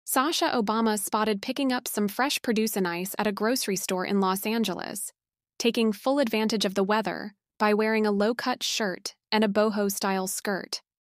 Sasha Obama spotted picking up some fresh produce and ice at a grocery store in Los Angeles, taking full advantage of the weather by wearing a low-cut shirt and a boho-style skirt.